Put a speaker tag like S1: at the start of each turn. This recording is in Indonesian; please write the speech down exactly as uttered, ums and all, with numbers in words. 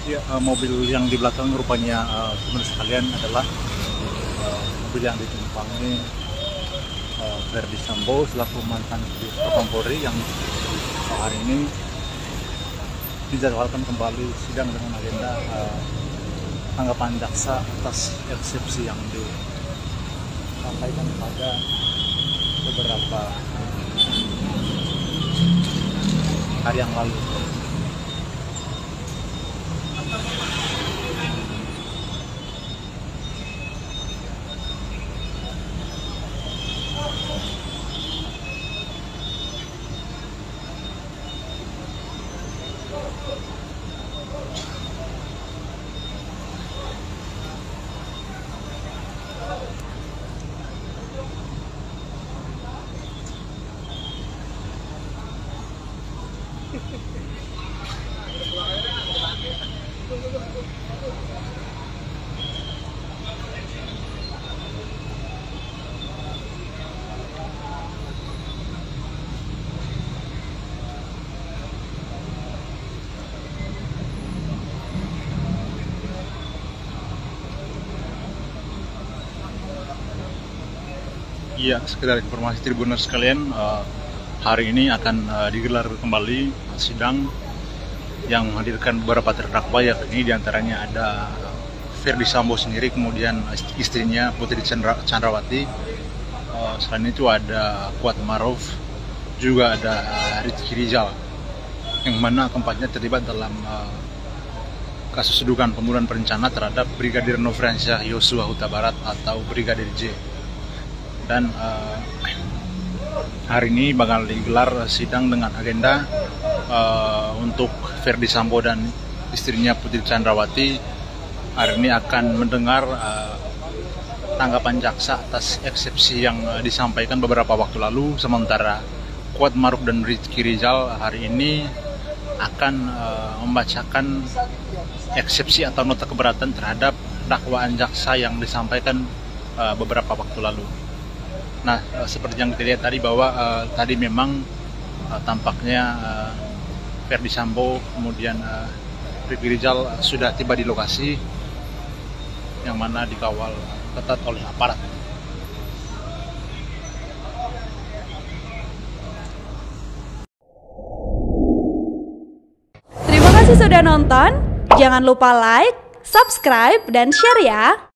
S1: Ya, uh, mobil yang di belakang rupanya uh, teman sekalian adalah uh, mobil yang ditumpangi uh, Verdi Sambo selaku mantan Propam Polri yang hari ini dijadwalkan kembali sidang dengan agenda uh, tanggapan jaksa atas eksepsi yang disampaikan pada beberapa hari yang lalu. Iya, sekedar informasi Tribuners sekalian, uh, hari ini akan uh, digelar kembali sidang yang menghadirkan beberapa terdakwa, yakni diantaranya ada Verdi Sambo sendiri, kemudian istrinya Putri Chandra, Chandrawati, uh, selain itu ada Kuat Maruf, juga ada uh, Rizky Rizal, yang mana keempatnya terlibat dalam uh, kasus dugaan pembunuhan berencana terhadap Brigadir Nofriansyah Yosua Huta Barat atau Brigadir J. Dan uh, hari ini bakal digelar sidang dengan agenda uh, untuk Verdi Sambo dan istrinya Putri Chandrawati hari ini akan mendengar uh, tanggapan jaksa atas eksepsi yang uh, disampaikan beberapa waktu lalu. Sementara Kuat Maruf dan Rizky Rizal hari ini akan uh, membacakan eksepsi atau nota keberatan terhadap dakwaan jaksa yang disampaikan uh, beberapa waktu lalu. Nah, uh, seperti yang kita lihat tadi bahwa uh, tadi memang uh, tampaknya uh, Verdi Sambo kemudian uh, Rizky Rizal uh, sudah tiba di lokasi yang mana dikawal ketat oleh aparat.
S2: Terima kasih sudah nonton. Jangan lupa like, subscribe, dan share ya.